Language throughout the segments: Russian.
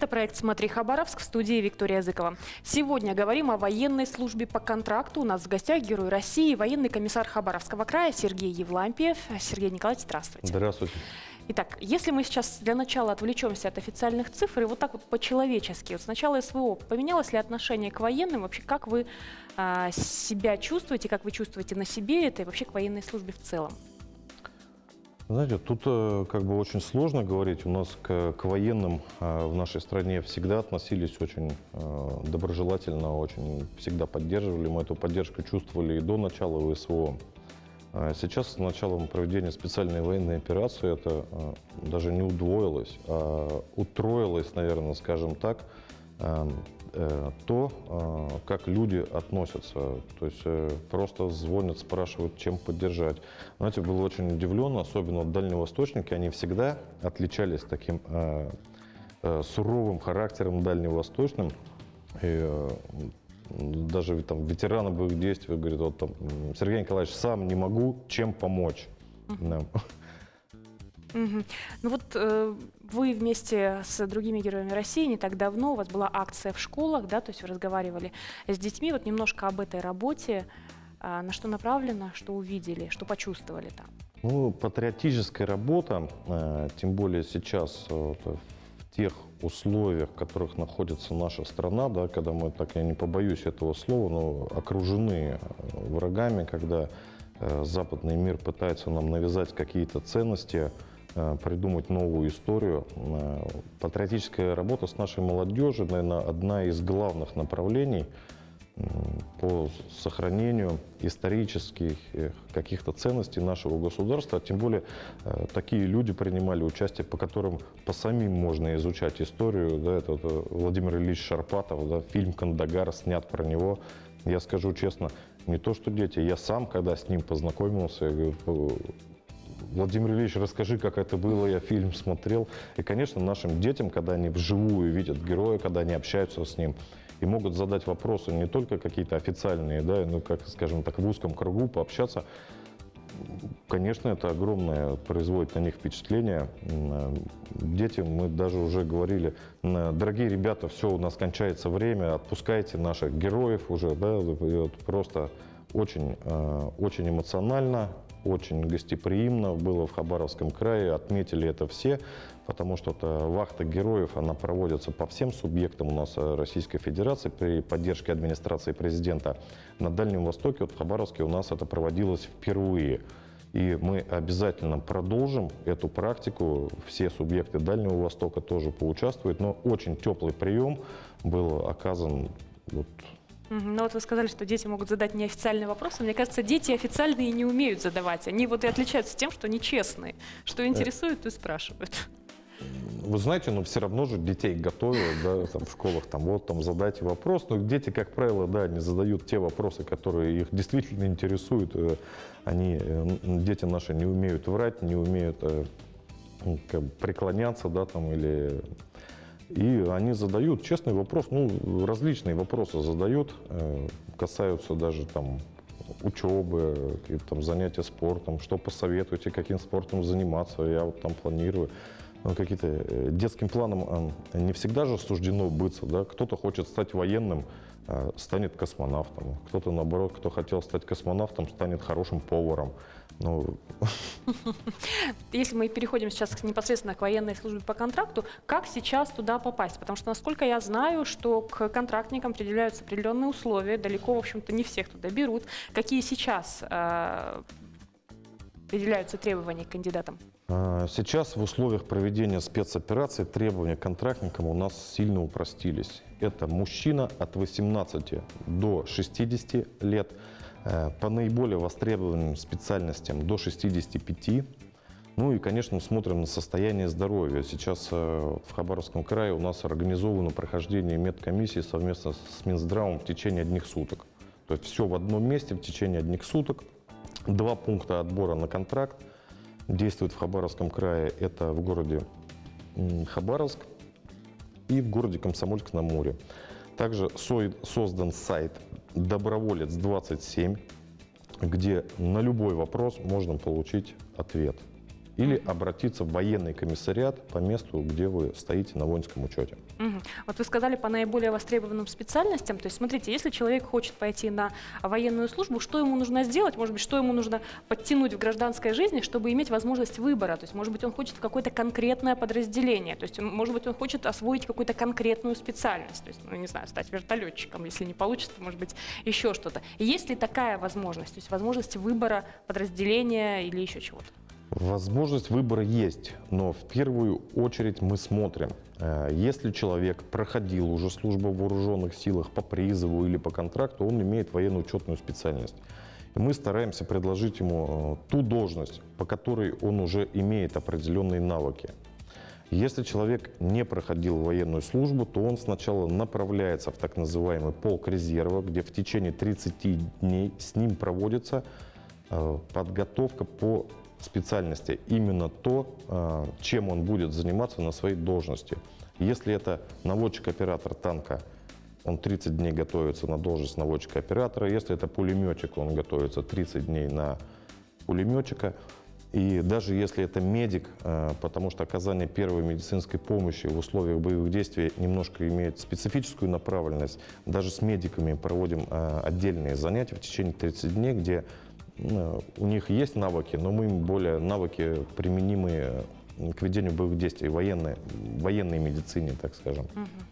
Это проект «Смотри, Хабаровск», в студии Виктория Языкова. Сегодня говорим о военной службе по контракту. У нас в гостях Герой России, военный комиссар Хабаровского края Сергей Евлампиев. Сергей Николаевич, здравствуйте. Здравствуйте. Итак, если мы сейчас для начала отвлечемся от официальных цифр и вот так вот по-человечески, вот с начала СВО, поменялось ли отношение к военным? Вообще, как вы себя чувствуете, как вы чувствуете на себе это и вообще к военной службе в целом? Знаете, тут как бы очень сложно говорить. У нас к военным в нашей стране всегда относились очень доброжелательно, очень всегда поддерживали. Мы эту поддержку чувствовали и до начала СВО. Сейчас с началом проведения специальной военной операции это даже не удвоилось, а утроилось, наверное, скажем так, то, как люди относятся. То есть просто звонят, спрашивают, чем поддержать. Знаете, был очень удивлен, особенно дальневосточники, они всегда отличались таким суровым характером дальневосточным. И, даже там ветераны боевых действий говорят, вот там, Сергей Николаевич, сам не могу, чем помочь. Да. Ну вот вы вместе с другими героями России не так давно, у вас была акция в школах, да, то есть вы разговаривали с детьми, вот немножко об этой работе, на что направлено, что увидели, что почувствовали там? Ну, патриотическая работа, тем более сейчас в тех условиях, в которых находится наша страна, да, когда мы, так я не побоюсь этого слова, но окружены врагами, когда западный мир пытается нам навязать какие-то ценности, придумать новую историю. Патриотическая работа с нашей молодежью, наверное, одна из главных направлений по сохранению исторических каких-то ценностей нашего государства. Тем более такие люди принимали участие, по которым по самим можно изучать историю. Да, это Владимир Ильич Шарпатов, да, фильм «Кандагар» снят про него. Я скажу честно, не то что дети, я сам, когда с ним познакомился, я говорю: Владимир Ильич, расскажи, как это было, я фильм смотрел. И, конечно, нашим детям, когда они вживую видят героя, когда они общаются с ним и могут задать вопросы, не только какие-то официальные, да, ну, как, скажем так, в узком кругу пообщаться, конечно, это огромное производит на них впечатление. Детям мы даже уже говорили: дорогие ребята, все, у нас кончается время, отпускайте наших героев уже, да, вот просто очень, очень эмоционально, очень гостеприимно было в Хабаровском крае, отметили это все, потому что вахта героев, она проводится по всем субъектам у нас Российской Федерации при поддержке администрации президента. На Дальнем Востоке, вот в Хабаровске у нас это проводилось впервые. И мы обязательно продолжим эту практику, все субъекты Дальнего Востока тоже поучаствуют, но очень теплый прием был оказан. Ну вот вы сказали, что дети могут задать неофициальные вопросы. Мне кажется, дети официальные не умеют задавать. Они вот и отличаются тем, что нечестные. Что интересует, то и спрашивают. Вы знаете, но все равно же детей готовят, да, там, в школах, там, вот, там, задайте вопрос. Но дети, как правило, да, не задают те вопросы, которые их действительно интересуют. Дети наши не умеют врать, не умеют преклоняться, да, там, или... И они задают честный вопрос, ну, различные вопросы задают, касаются даже там учебы, там, занятия спортом, что посоветуете, каким спортом заниматься, я вот там планирую. Какие-то детским планом не всегда же суждено быться, да, кто-то хочет стать военным, станет космонавтом, кто-то, наоборот, кто хотел стать космонавтом, станет хорошим поваром. Ну... Если мы переходим сейчас непосредственно к военной службе по контракту, как сейчас туда попасть? Потому что, насколько я знаю, что к контрактникам предъявляются определенные условия, далеко, в общем-то, не всех туда берут. Какие сейчас предъявляются требования к кандидатам? Сейчас в условиях проведения спецоперации требования к контрактникам у нас сильно упростились. Это мужчина от 18 до 60 лет, по наиболее востребованным специальностям до 65. Ну и, конечно, смотрим на состояние здоровья. Сейчас в Хабаровском крае у нас организовано прохождение медкомиссии совместно с Минздравом в течение одних суток. То есть все в одном месте в течение одних суток. 2 пункта отбора на контракт действуют в Хабаровском крае. Это в городе Хабаровск и в городе Комсомольск-на-Амуре. Также создан сайт «Доброволец-27», где на любой вопрос можно получить ответ. или обратиться в военный комиссариат по месту, где вы стоите на воинском учете. Вот вы сказали по наиболее востребованным специальностям. То есть, смотрите, если человек хочет пойти на военную службу, что ему нужно сделать? Может быть, что ему нужно подтянуть в гражданской жизни, чтобы иметь возможность выбора? То есть, может быть, он хочет в какое-то конкретное подразделение. То есть, может быть, он хочет освоить какую-то конкретную специальность. То есть, ну, не знаю, стать вертолетчиком. Если не получится, может быть, еще что-то. Есть ли такая возможность? То есть, возможность выбора подразделения или еще чего-то? Возможность выбора есть, но в первую очередь мы смотрим, если человек проходил уже службу в вооруженных силах по призыву или по контракту, он имеет военно-учетную специальность. И мы стараемся предложить ему ту должность, по которой он уже имеет определенные навыки. Если человек не проходил военную службу, то он сначала направляется в так называемый полк резерва, где в течение 30 дней с ним проводится подготовка по специальности, именно то, чем он будет заниматься на своей должности. Если это наводчик-оператор танка, он 30 дней готовится на должность наводчика-оператора. Если это пулеметчик, он готовится 30 дней на пулеметчика. И даже если это медик, потому что оказание первой медицинской помощи в условиях боевых действий немножко имеет специфическую направленность, даже с медиками проводим отдельные занятия в течение 30 дней, где у них есть навыки, но мы им более навыки, применимые к ведению боевых действий, военной медицине, так скажем.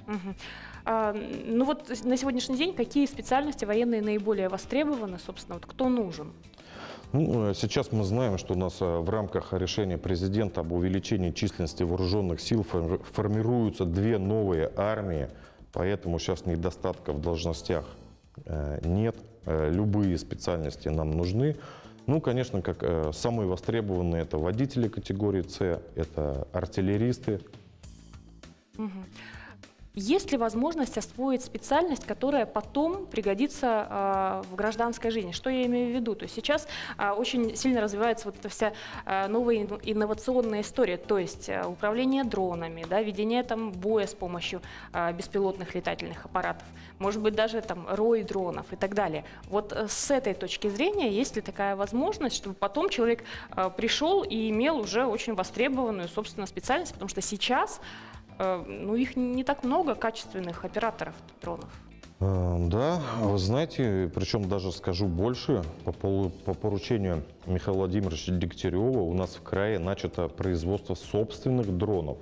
Ну вот на сегодняшний день какие специальности военные наиболее востребованы, собственно, вот кто нужен? Ну, сейчас мы знаем, что у нас в рамках решения президента об увеличении численности вооруженных сил формируются 2 новые армии, поэтому сейчас недостатка в должностях нет. Любые специальности нам нужны. Ну, конечно, как самые востребованные — это водители категории С, это артиллеристы. Есть ли возможность освоить специальность, которая потом пригодится в гражданской жизни? Что я имею в виду? То есть сейчас очень сильно развивается вот эта вся новая инновационная история, то есть управление дронами, да, ведение там боя с помощью беспилотных летательных аппаратов, может быть, даже там рой дронов и так далее. Вот с этой точки зрения, есть ли такая возможность, чтобы потом человек пришел и имел уже очень востребованную, собственно, специальность, потому что сейчас ну, их не так много, качественных операторов дронов. Да, вы знаете, причем даже скажу больше, по поручению Михаила Владимировича Дегтярева у нас в крае начато производство собственных дронов.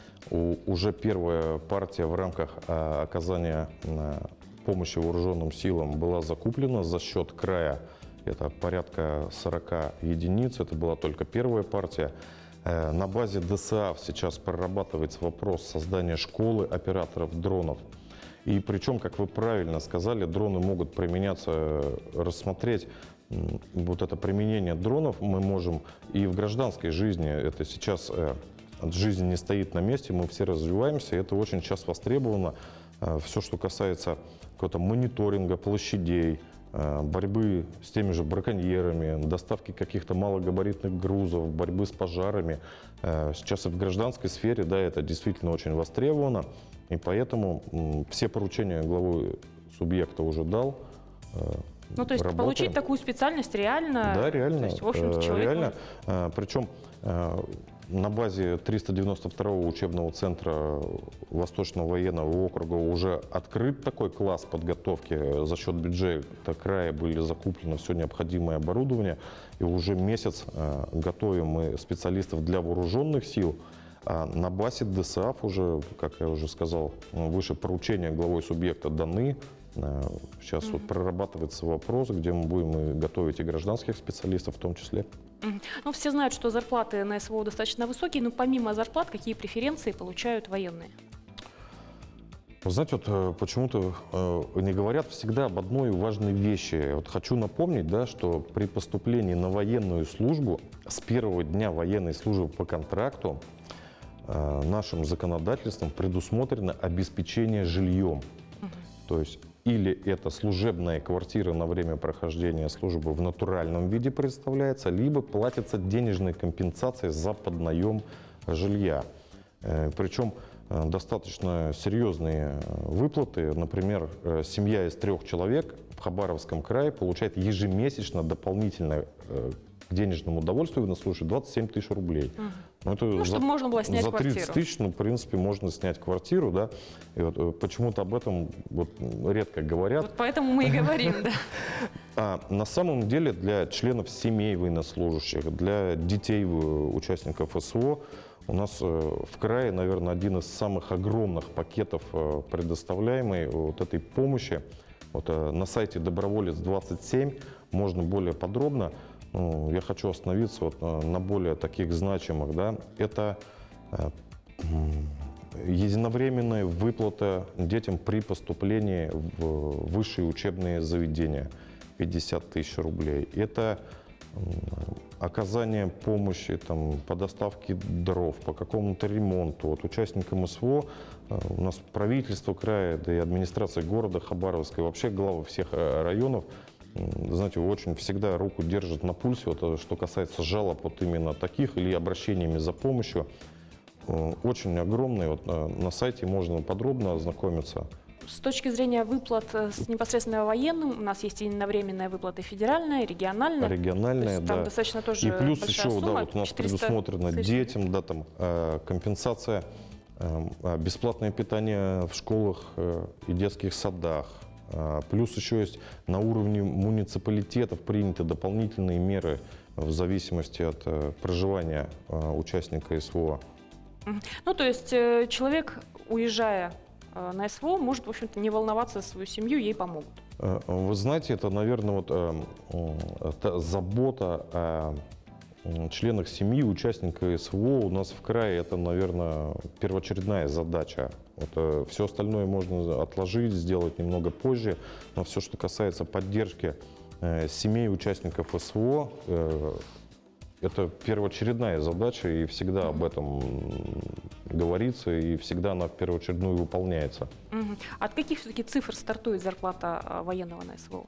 Уже первая партия в рамках оказания помощи вооруженным силам была закуплена за счет края. Это порядка 40 единиц, это была только первая партия. На базе ДСАФ сейчас прорабатывается вопрос создания школы операторов дронов. И причем, как вы правильно сказали, дроны могут применяться, рассмотреть вот это применение дронов мы можем и в гражданской жизни. Это сейчас жизнь не стоит на месте, мы все развиваемся, и это очень сейчас востребовано. Все, что касается какого-то мониторинга площадей, борьбы с теми же браконьерами, доставки каких-то малогабаритных грузов, борьбы с пожарами. Сейчас и в гражданской сфере, да, это действительно очень востребовано, и поэтому все поручения главы субъекта уже дал. Ну, то есть работаем. Получить такую специальность реально? Да, реально. То есть, в общем-то, человек реально. Причем на базе 392-го учебного центра Восточного военного округа уже открыт такой класс подготовки. За счет бюджета края были закуплены все необходимое оборудование. И уже месяц готовим мы специалистов для вооруженных сил. А на базе ДСАФ уже, как я уже сказал, выше поручения главой субъекта даны. Сейчас вот прорабатывается вопрос, где мы будем готовить и гражданских специалистов в том числе. Ну, все знают, что зарплаты на СВО достаточно высокие, но помимо зарплат, какие преференции получают военные? Вы знаете, вот почему-то не говорят всегда об одной важной вещи. Вот хочу напомнить, да, что при поступлении на военную службу с первого дня военной службы по контракту нашим законодательством предусмотрено обеспечение жильем. То есть или это служебная квартира на время прохождения службы в натуральном виде представляется, либо платится денежная компенсация за поднаем жилья. Причем достаточно серьезные выплаты. Например, семья из 3 человек в Хабаровском крае получает ежемесячно дополнительно к денежному удовольствию военнослужащих 27 тысяч рублей. Ну, это чтобы можно было снять за 30 квартиру. тысяч, ну, в принципе, можно снять квартиру, да. И вот почему-то об этом вот редко говорят. Вот поэтому мы и говорим, да. А на самом деле для членов семей военнослужащих, для детей участников СВО у нас в крае, наверное, один из самых огромных пакетов предоставляемой вот этой помощи. Вот на сайте «Доброволец-27» можно более подробно. Я хочу остановиться вот на более таких значимых. Да. Это единовременная выплата детям при поступлении в высшие учебные заведения 50 тысяч рублей. Это оказание помощи там, по доставке дров, по какому-то ремонту. Вот участникам СВО у нас правительство края, да и администрация города Хабаровска, и вообще главы всех районов, знаете, очень всегда руку держат на пульсе, вот, что касается жалоб вот именно таких или обращениями за помощью. Очень огромные. Вот, на сайте можно подробно ознакомиться. С точки зрения выплат с непосредственно военным, у нас есть единовременная выплата федеральная, региональная. Региональная, да. Там достаточно тоже и плюс большая еще, сумма, да, вот у нас 400 предусмотрено тысяч. детям, да, там, компенсация, бесплатное питание в школах и детских садах. Плюс еще есть на уровне муниципалитетов приняты дополнительные меры в зависимости от проживания участника СВО. Ну, то есть человек, уезжая на СВО, может, в общем-то, не волноваться за свою семью, ей помогут. Вы знаете, это, наверное, это забота о членах семьи, участника СВО у нас в крае, это, наверное, первоочередная задача. Вот, все остальное можно отложить, сделать немного позже, но все, что касается поддержки семей участников СВО, это первоочередная задача, и всегда об этом говорится, и всегда она первоочередную выполняется. От каких все-таки цифр стартует зарплата военного на СВО?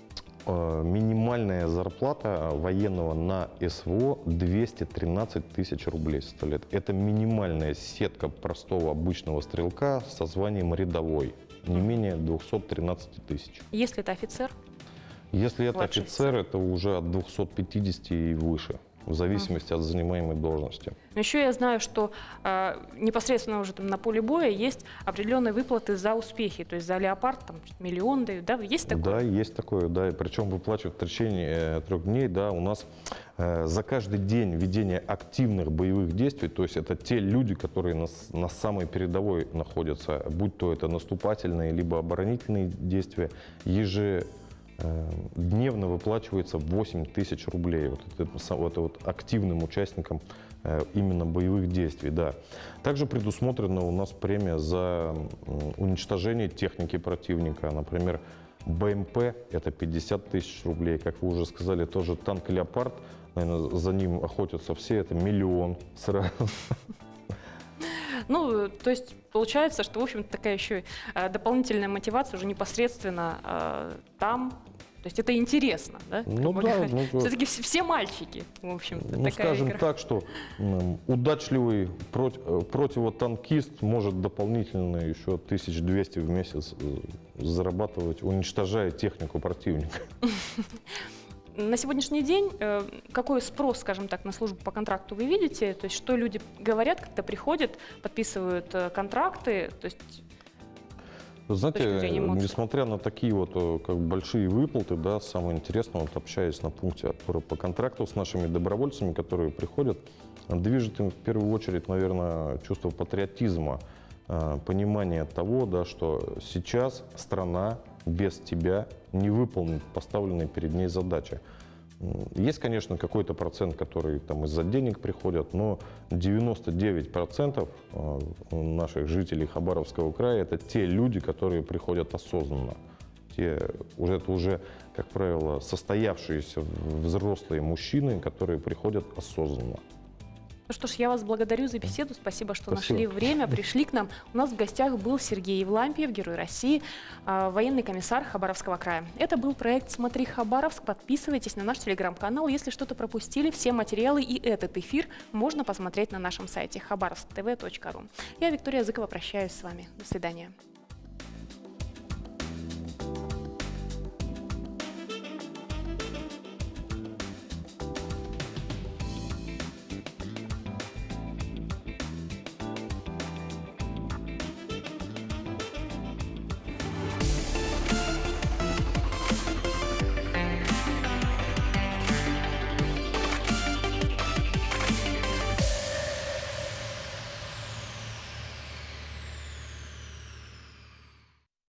Минимальная зарплата военного на СВО 213 тысяч рублей составляет. Это минимальная сетка простого обычного стрелка со званием рядовой. Не менее 213 тысяч. Если это офицер? Если это Младший офицер, это уже от 250 и выше, в зависимости от занимаемой должности. Но еще я знаю, что непосредственно уже там на поле боя есть определенные выплаты за успехи, то есть за «Леопард» там, миллион дают, да? Есть такое? Да, есть такое, да, и причем выплачивают в течение 3 дней, да, у нас за каждый день ведения активных боевых действий, то есть это те люди, которые на самой передовой находятся, будь то это наступательные либо оборонительные действия, ежедневно выплачивается 8 тысяч рублей вот это активным участникам именно боевых действий. Да. Также предусмотрена у нас премия за уничтожение техники противника. Например, БМП – это 50 тысяч рублей. Как вы уже сказали, тоже танк «Леопард», наверное, за ним охотятся все, это 1 миллион сразу. Ну, то есть получается, что, в общем-то, такая еще дополнительная мотивация уже непосредственно там. То есть это интересно, да? Ну да. Все-таки все мальчики, в общем-то. Ну, скажем так, что удачливый противотанкист может дополнительно еще 1200 в месяц зарабатывать, уничтожая технику противника. На сегодняшний день какой спрос, скажем так, на службу по контракту вы видите? То есть что люди говорят, когда приходят, подписывают контракты? То есть, вы знаете, несмотря на такие вот как большие выплаты, да, самое интересное, вот, общаясь на пункте отбора по контракту с нашими добровольцами, которые приходят, движет им в первую очередь, наверное, чувство патриотизма, понимание того, да, что сейчас страна без тебя не выполнит поставленные перед ней задачи. Есть, конечно, какой-то процент, который там из-за денег приходят, но 99% наших жителей Хабаровского края – это те люди, которые приходят осознанно. Это уже, как правило, состоявшиеся взрослые мужчины, которые приходят осознанно. Ну что ж, я вас благодарю за беседу. Спасибо, что Спасибо. нашли время, пришли к нам. У нас в гостях был Сергей Евлампиев, Герой России, военный комиссар Хабаровского края. Это был проект «Смотри Хабаровск». Подписывайтесь на наш телеграм-канал. Если что-то пропустили, все материалы и этот эфир можно посмотреть на нашем сайте khabarovsktv.ru. Я, Виктория Зыкова, прощаюсь с вами. До свидания.